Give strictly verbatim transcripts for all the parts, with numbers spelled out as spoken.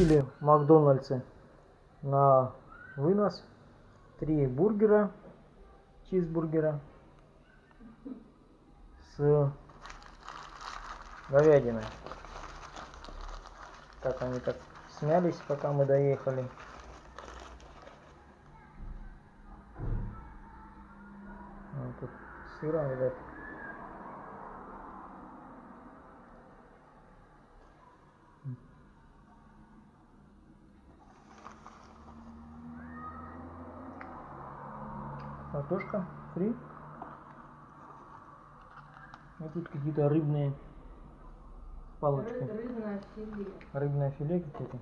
Купили в Макдональдсе на вынос три бургера, чизбургера с говядиной. Так они так смялись, пока мы доехали. Вот тут сыра, ребят. Картошка фри. И тут какие-то рыбные палочки. Рыбное филе. Рыбное филе какое-то.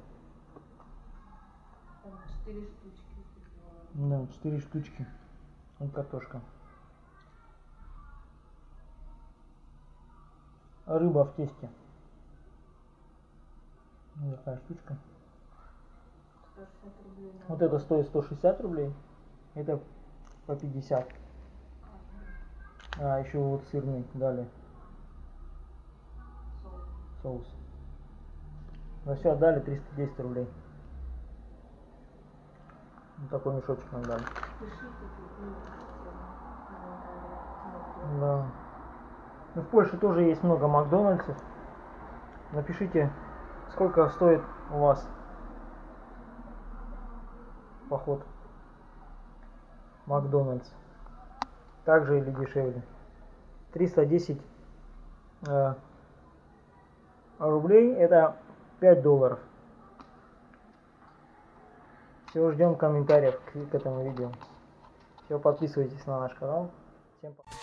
Там четыре штучки. Да, четыре штучки. Вот картошка. Рыба в тесте. Вот такая штучка. сто шестьдесят рублей. Вот это стоит сто шестьдесят рублей. Это по пятьдесят. А, еще вот сырный дали. Соус. Соус. Ну все, дали триста десять рублей. Вот такой мешочек нам дали. Да. Ну, в Польше тоже есть много Макдональдсов. Напишите, сколько стоит у вас поход в Макдональдс. Так же или дешевле. триста десять э, рублей это пять долларов. Все, ждем комментариев к, к этому видео. Все, подписывайтесь на наш канал. Всем пока.